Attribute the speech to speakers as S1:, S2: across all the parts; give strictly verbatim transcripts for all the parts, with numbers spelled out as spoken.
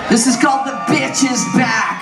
S1: This is called The Bitch Is Back.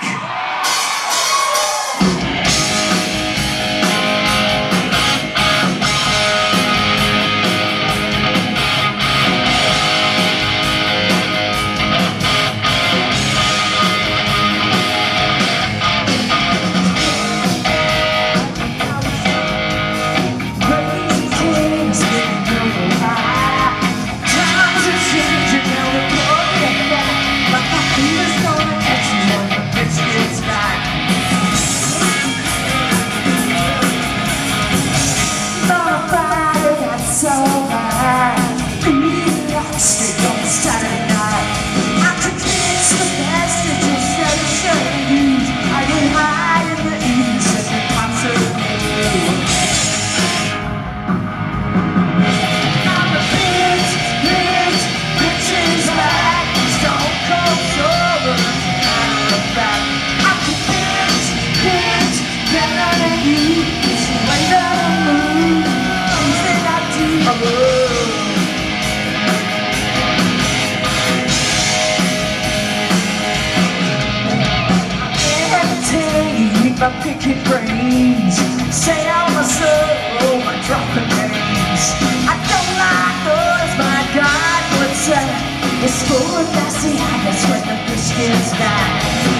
S2: My picking brains, say all my soul, my dropping names. I don't like those, my God would say. It's full of nasty habits when the bitch gets back.